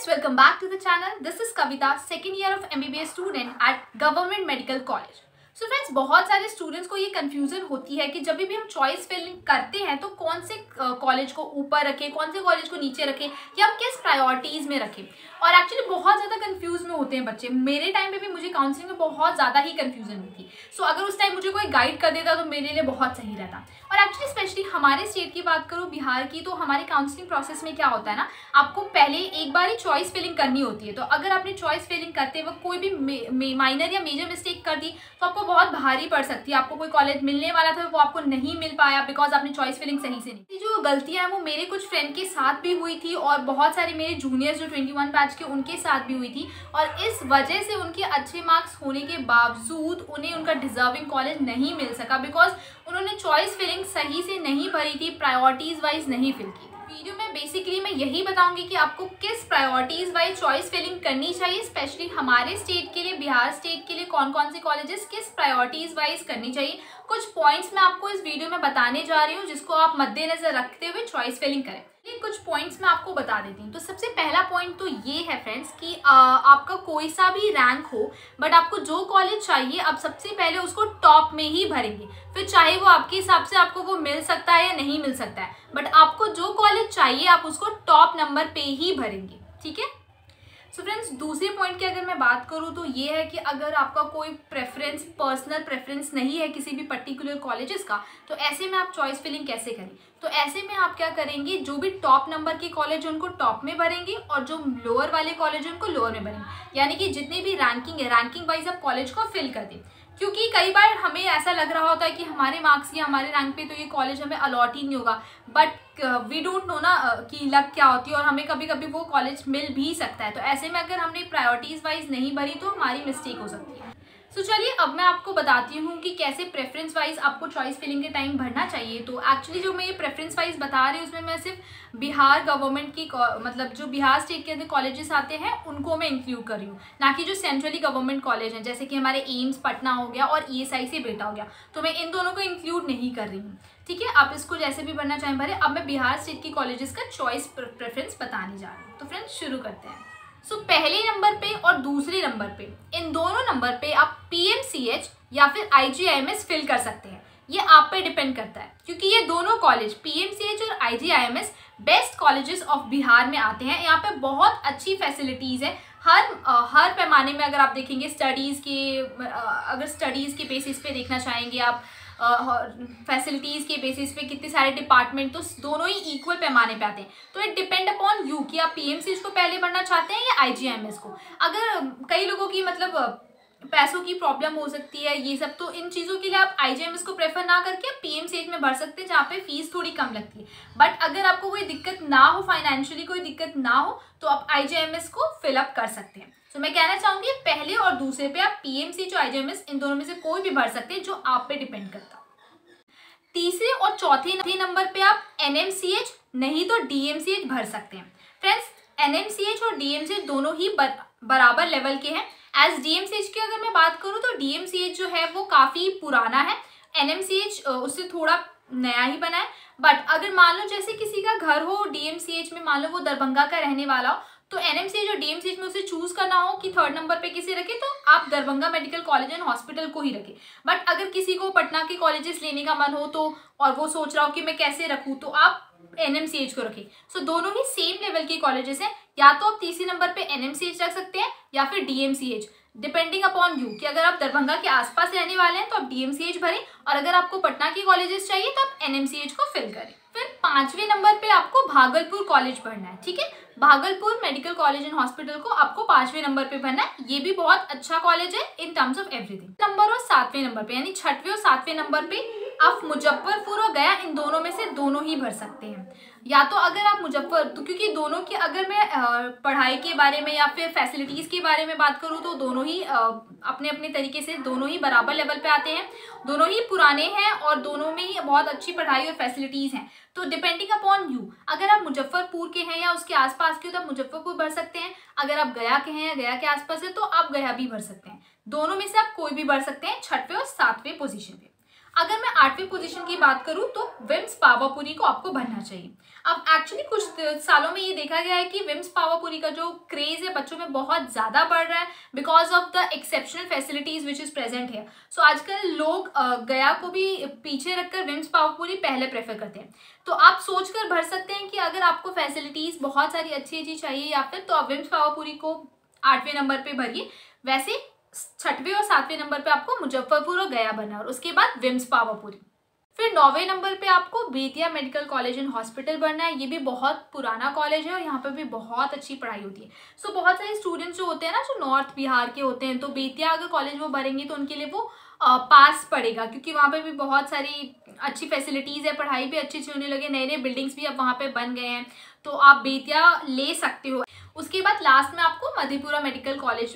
friends, welcome back to the channel. This is Kavita, second year of MBBS student at Government Medical College. So friends, बहुत सारे students को ये confusion होती है कि जब भी हम चॉइस फिलिंग करते हैं तो कौन से कॉलेज को ऊपर रखें, कौन से कॉलेज को नीचे रखें या हम किस प्रायोरिटीज़ में रखें। और एक्चुअली बहुत ज़्यादा कंफ्यूज में होते हैं बच्चे। मेरे टाइम पे भी मुझे काउंसलिंग में बहुत ज़्यादा ही कंफ्यूजन हुई थी। सो अगर उस टाइम मुझे कोई गाइड कर देता तो मेरे लिए बहुत सही रहता। और एक्चुअली स्पेशली हमारे स्टेट की बात करूँ, बिहार की, तो हमारे काउंसलिंग प्रोसेस में क्या होता है ना, आपको पहले एक बार ही चॉइस फिलिंग करनी होती है। तो अगर आपने चॉइस फिलिंग करते वक्त कोई भी माइनर या मेजर मिस्टेक कर दी तो आपको बहुत भारी पड़ सकती है। आपको कोई कॉलेज मिलने वाला था वो आपको नहीं मिल पाया बिकॉज आपने चॉइस फिलिंग सही से नहीं। जो गलतियां हैं वो मेरे कुछ फ्रेंड के साथ भी हुई थी और बहुत सारे मेरे जूनियर्स जो 21 बैच के उनके साथ भी हुई थी। और इस वजह से उनके अच्छे मार्क्स होने के बावजूद उन्हें उनका डिजर्विंग कॉलेज नहीं मिल सका बिकॉज उन्होंने चॉइस फिलिंग सही से नहीं भरी थी, प्रायोरिटीज वाइज नहीं फिल की। वीडियो में बेसिकली मैं यही बताऊंगी कि आपको किस प्रायोरिटीज वाइज चॉइस फिलिंग करनी चाहिए, स्पेशली हमारे स्टेट के लिए, बिहार स्टेट के लिए कौन कौन से कॉलेजेस किस प्रायोरिटीज वाइज करनी चाहिए। कुछ पॉइंट्स मैं आपको इस वीडियो में बताने जा रही हूँ जिसको आप मद्देनजर रखते हुए चॉइस फिलिंग करें। कुछ पॉइंट्स मैं आपको बता देती हूँ। तो सबसे पहला पॉइंट तो ये है फ्रेंड्स कि आपका कोई सा भी रैंक हो बट आपको जो कॉलेज चाहिए आप सबसे पहले उसको टॉप में ही भरेंगे। फिर चाहे वो आपके हिसाब से आपको वो मिल सकता है या नहीं मिल सकता है, बट आपको जो कॉलेज चाहिए आप उसको टॉप नंबर पे ही भरेंगे, ठीक है। सो फ्रेंड्स, दूसरे पॉइंट की अगर मैं बात करूँ तो ये है कि अगर आपका कोई प्रेफरेंस, पर्सनल प्रेफरेंस नहीं है किसी भी पर्टिकुलर कॉलेजेस का, तो ऐसे में आप चॉइस फिलिंग कैसे करें। तो ऐसे में आप क्या करेंगे, जो भी टॉप नंबर के कॉलेज उनको टॉप में भरेंगे और जो लोअर वाले कॉलेज उनको लोअर में भरेंगे। यानी कि जितने भी रैंकिंग है, रैंकिंग वाइज आप कॉलेज को फिल कर दें। क्योंकि कई बार हमें ऐसा लग रहा होता है कि हमारे मार्क्स या हमारे रैंक पे तो ये कॉलेज हमें अलॉट ही नहीं होगा, बट वी डोंट नो ना कि लक क्या होती है और हमें कभी कभी वो कॉलेज मिल भी सकता है। तो ऐसे में अगर हमने प्रायोरिटीज वाइज नहीं भरी तो हमारी मिस्टेक हो सकती है। सो चलिए अब मैं आपको बताती हूँ कि कैसे प्रेफरेंस वाइज आपको चॉइस फिलिंग के टाइम भरना चाहिए। तो एक्चुअली जो मैं ये प्रेफरेंस वाइज बता रही हूँ उसमें मैं सिर्फ बिहार गवर्नमेंट की, मतलब जो बिहार स्टेट के अंदर कॉलेजेस आते हैं उनको मैं इंक्लूड कर रही हूँ, ना कि जो सेंट्रली गवर्नमेंट कॉलेज हैं जैसे कि हमारे एम्स पटना हो गया और ESI से बेटा हो गया। तो मैं इन दोनों को इंक्लूड नहीं कर रही हूँ, ठीक है। आप इसको जैसे भी भरना चाहें भरे। अब मैं बिहार स्टेट की कॉलेजेस का चॉइस प्रेफरेंस बताने जा रही हूँ। तो फ्रेंड्स शुरू करते हैं। सो पहले नंबर पे और दूसरे नंबर पे, इन दोनों नंबर पे आप PMCH या फिर IGIMS फिल कर सकते हैं। ये आप पे डिपेंड करता है क्योंकि ये दोनों कॉलेज PMCH और IGIMS best colleges of Bihar में आते हैं। यहाँ पे बहुत अच्छी फैसिलिटीज़ है हर पैमाने में। अगर आप देखेंगे स्टडीज़ के, अगर स्टडीज़ के बेसिस पे देखना चाहेंगे आप, फैसिलिटीज़ के बेसिस पे कितने सारे डिपार्टमेंट, तो दोनों ही इक्वल पैमाने पे आते हैं। तो इट डिपेंड अपॉन यू कि आप PMCH को पहले भरना चाहते हैं या IGIMS को। अगर कई लोगों की मतलब पैसों की प्रॉब्लम हो सकती है ये सब, तो इन चीज़ों के लिए आप IGIMS को प्रेफर ना करके आप PMCH में भर सकते हैं जहाँ पे फीस थोड़ी कम लगती है। बट अगर आपको कोई दिक्कत ना हो, फाइनेंशियली कोई दिक्कत ना हो, तो आप IGIMS को फिलअप कर सकते हैं। तो मैं कहना चाहूँगी पहले और दूसरे पे आप PMCH और IGIMS इन दोनों में से कोई भी भर सकते हैं, जो आप पे डिपेंड करता है। तीसरे और चौथे नंबर पे आप NMCH नहीं तो DMCH भर सकते हैं। फ्रेंड्स, NMCH और DMCH दोनों ही बराबर लेवल के हैं। एज DMCH की अगर मैं बात करूँ तो DMCH जो है वो काफ़ी पुराना है, NMCH उससे थोड़ा नया ही बना है। बट अगर मान लो जैसे किसी का घर हो DMCH में, मान लो वो दरभंगा का रहने वाला हो, तो NMCH और DMCH में उसे चूज करना हो कि थर्ड नंबर पे किसे रखे, तो आप Darbhanga medical college and hospital को ही रखें। बट अगर किसी को पटना के कॉलेजेस लेने का मन हो तो, और वो सोच रहा हो कि मैं कैसे रखूँ, तो आप NMCH को रखें। सो दोनों ही सेम लेवल के कॉलेजेस हैं। या तो आप तीसरे नंबर पे NMCH रख सकते हैं या फिर DMCH, डिपेंडिंग अपॉन यू कि अगर आप दरभंगा के आसपास रहने वाले हैं तो आप DMCH भरें, और अगर आपको पटना के कॉलेजेस चाहिए तो आप NMCH को फिल करें। फिर पांचवें नंबर पे आपको भागलपुर कॉलेज भरना है, ठीक है। Bhagalpur medical college and hospital को आपको पांचवें नंबर पे भरना है। ये भी बहुत अच्छा कॉलेज है in terms of everything. Number और सातवें नंबर पे, यानी छठवें और सातवें नंबर पे आप मुजफ्फरपुर और गया, इन दोनों में से दोनों ही भर सकते हैं। या तो अगर आप तो क्योंकि दोनों की अगर मैं पढ़ाई के बारे में या फिर फैसिलिटीज़ के बारे में बात करूँ तो दोनों ही अपने अपने तरीके से दोनों ही बराबर लेवल पे आते हैं, दोनों ही पुराने हैं और दोनों में ही बहुत अच्छी पढ़ाई और फैसिलिटीज़ हैं। तो डिपेंडिंग अपॉन यू, अगर आप मुजफ्फरपुर के हैं या उसके आसपास के हो तो आप मुजफ्फरपुर भर सकते हैं। अगर आप गया के हैं या गया के आसपास है तो आप गया भी भर सकते हैं। दोनों में से आप कोई भी भर सकते हैं, छठवें और सातवें पोजीशन पे। अगर मैं 8वीं पोजीशन की बात करूं तो विम्स पावापुरी को आपको भरना चाहिए। अब एक्चुअली कुछ सालों में ये देखा गया है कि विम्स पावापुरी का जो क्रेज है बच्चों में बहुत ज़्यादा बढ़ रहा है because of the exceptional facilities which is present है। सो आजकल लोग गया को भी पीछे रखकर विम्स पावापुरी पहले प्रेफर करते हैं। तो आप सोच कर भर सकते हैं कि अगर आपको फैसिलिटीज़ बहुत सारी अच्छी अच्छी चाहिए या फिर तो आप विम्स पावापुरी को 8वें नंबर पे भरिए। वैसे 6वें और 7वें नंबर पे आपको मुजफ्फरपुर और गया भरना और उसके बाद विम्स पावापुरी। फिर 9वें नंबर पे आपको Bettiah medical college and hospital भरना है। ये भी बहुत पुराना कॉलेज है और यहाँ पे भी बहुत अच्छी पढ़ाई होती है। सो बहुत सारे स्टूडेंट्स जो होते हैं ना जो नॉर्थ बिहार के होते हैं तो बेतिया अगर कॉलेज वो भरेंगे तो उनके लिए वो पास पड़ेगा क्योंकि वहाँ पे भी बहुत सारी अच्छी फैसिलिटीज़ है, पढ़ाई भी अच्छी होने लगे, नए नए बिल्डिंग्स भी अब वहाँ पे बन गए हैं तो आप बेतिया ले सकते हो। उसके बाद लास्ट में आपको मधेपुरा मेडिकल कॉलेज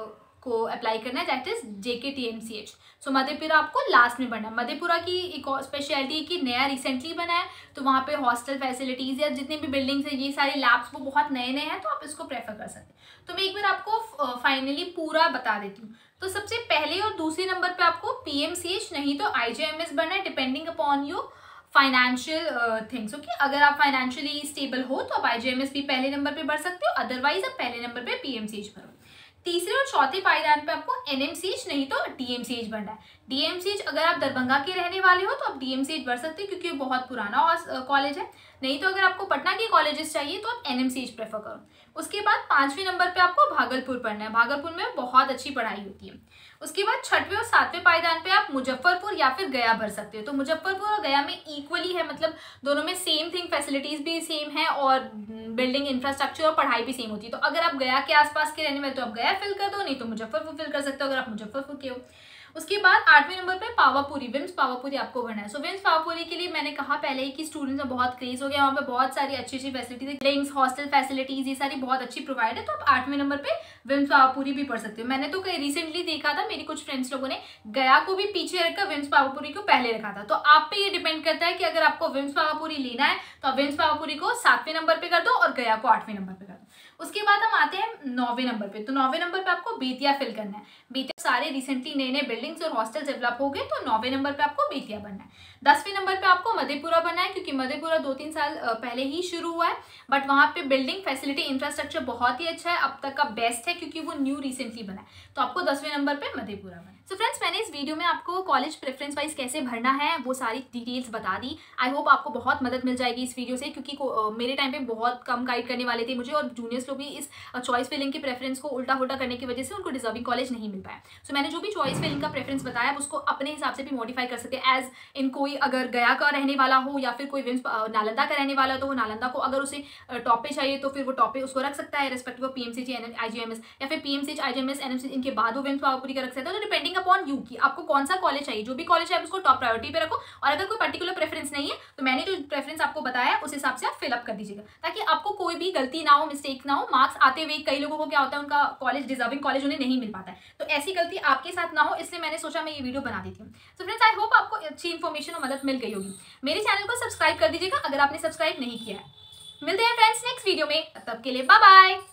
को अप्लाई करना है that is JKTMCH। So Madhepura आपको लास्ट में बनना है। मधेपुरा की एक और स्पेशलिटी है कि नया रिसेंटली बना है तो वहाँ पे हॉस्टल फैसिलिटीज़ या जितने भी बिल्डिंग्स है ये सारे लैब्स वो बहुत नए नए हैं तो आप इसको प्रेफर कर सकते हैं। तो मैं एक बार आपको फाइनली पूरा बता देती हूँ। तो सबसे पहले और दूसरे नंबर पे आपको PMCH नहीं तो IJMS बनना है depending upon your financial things. Okay, अगर आप फाइनेंशियली स्टेबल हो तो आप IJMS भी पहले नंबर पे भर सकते हो, अदरवाइज आप पहले नंबर पे PMCH भरो। तीसरे और चौथे पायदान पे आपको NMCH नहीं तो DMCH भरना है। DMCH अगर आप दरभंगा के रहने वाले हो तो आप DMCH भर सकते हो क्योंकि वो बहुत पुराना कॉलेज है। नहीं तो अगर आपको पटना के कॉलेजेस चाहिए तो आप NMCH प्रेफर करो। उसके बाद 5वें नंबर पे आपको भागलपुर पढ़ना है। भागलपुर में बहुत अच्छी पढ़ाई होती है। उसके बाद 6वें और 7वें पायदान पे आप मुजफ्फरपुर या फिर गया भर सकते हो। तो मुजफ्फरपुर और गया में इक्वली है, मतलब दोनों में सेम थिंग, फैसिलिटीज़ भी सेम है और बिल्डिंग इंफ्रास्ट्रक्चर और पढ़ाई भी सेम होती है। तो अगर आप गया के आसपास के रहने वाले तो आप गया फिल कर दो, नहीं तो मुजफ्फरपुर फिल कर सकते हो अगर आप मुजफ्फरपुर के हो। उसके बाद 8वें नंबर पे पावापुरी, विम्स पावापुरी आपको भरना है। सो विम्स पावापुरी के लिए मैंने कहा पहले ही कि स्टूडेंट्स में बहुत क्रेज हो गया, वहाँ पे बहुत सारी अच्छी अच्छी फैसिलिटीज, लिंक्स, हॉस्टल फैसिलिटीज ये सारी बहुत अच्छी प्रोवाइड है। तो आप 8वें नंबर पे विम्स पावापुरी भी पढ़ सकते हो। मैंने तो कहीं रिसेंटली देखा था मेरी कुछ फ्रेंड्स लोगों ने गया को भी पीछे रखकर विम्स पावापुरी को पहले रखा था। तो आप पे ये डिपेंड करता है कि अगर आपको विम्स पावापुरी लेना है तो आप विम्स पावापुरी को 7वें नंबर पे कर दो और गया को 8वें नंबर पे कर दो। उसके बाद हम आते हैं 9वें नंबर पे। तो 9वें नंबर पे आपको बेतिया फिल करना है। बेतिया सारे रिसेंटली नए नए बिल्डिंग्स और हॉस्टल डेवलप हो गए तो 9वें नंबर पे आपको बेतिया बनना है। 10वें नंबर पे आपको मधेपुरा बनना है क्योंकि मधेपुरा 2-3 साल पहले ही शुरू हुआ है बट वहाँ पे बिल्डिंग फैसिलिटी इंफ्रास्ट्रक्चर बहुत ही अच्छा है, अब तक का बेस्ट है क्योंकि वो न्यू रिसेंटली बना है। तो आपको 10वें नंबर पे मधेपुरा बनना है। सो फ्रेंड्स, मैंने इस वीडियो में आपको कॉलेज प्रेफरेंस वाइज कैसे भरना है वो सारी डिटेल्स बता दी। आई होप आपको बहुत मदद मिल जाएगी इस वीडियो से क्योंकि मेरे टाइम पे बहुत कम गाइड करने वाले थे मुझे और जूनियर्स लोग भी इस चॉइस फिलिंग के प्रेफरेंस को उल्टा उल्टा करने की वजह से उनको डिजर्विंग कॉलेज नहीं मिल पाया। सो मैंने जो भी चॉइस फिलिंग का प्रेफरेंस बताया उसको अपने हिसाब से भी मॉडिफाई कर सकते हैं। एज इन कोई अगर गया का रहने वाला हो या फिर कोई विम्स नालंदा का रहने वाला हो तो वो नालंदा को अगर उसे टॉप पे चाहिए तो फिर वो टॉप पे उसको रख सकता है रेस्पेक्टिव ऑफ PMCH IJMS, या फिर PMCH IJMS NMCH इनके बाद वो विम्स पावापुरी का रख सकता है। तो डिपेंडिंग अपॉन यू कि आपको कौन सा कॉलेज चाहिए, जो भी कॉलेज है आप उसको टॉप प्रायोरिटी पे रखो और अगर कोई पर्टिकुलर प्रेफरेंस नहीं है तो मैंने जो प्रेफरेंस आपको बताया उस हिसाब से आप फिलअप कर दीजिएगा ताकि आपको कोई भी गलती ना हो, मिस्टेक ना हो। मार्क्स आते हुए कई लोगों को क्या होता है उनका कॉलेज डिजर्विंग कॉलेज उन्हें नहीं मिल पाता है, तो ऐसी गलती आपके साथ ना हो इसलिए मैंने सोचा मैं ये वीडियो बना देती हूँ। सो फ्रेंड्स, आई होप आपको अच्छी इन्फॉर्मेशन और मदद मिल गई होगी। मेरे चैनल को सब्सक्राइब कर दीजिएगा अगर आपने सब्सक्राइब नहीं किया है। मिलते हैं फ्रेंड्स नेक्स्ट वीडियो में, तब के लिए बाय बाय।